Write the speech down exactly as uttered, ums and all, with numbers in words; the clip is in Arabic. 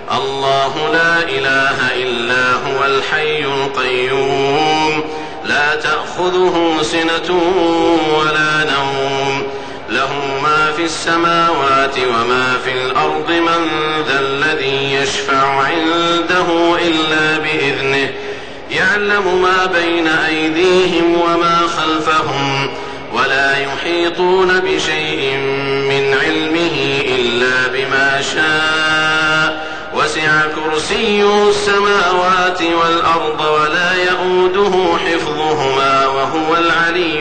الله لا إله إلا هو الحي القيوم لا تأخذه سنة ولا نوم له ما في السماوات وما في الأرض من ذا الذي يشفع عنده إلا بإذنه يعلم ما بين أيديهم وما خلفهم ولا يحيطون بشيء من علمه إلا بما شاء وسع كرسيه السماوات والأرض ولا يئوده حفظهما وهو العلي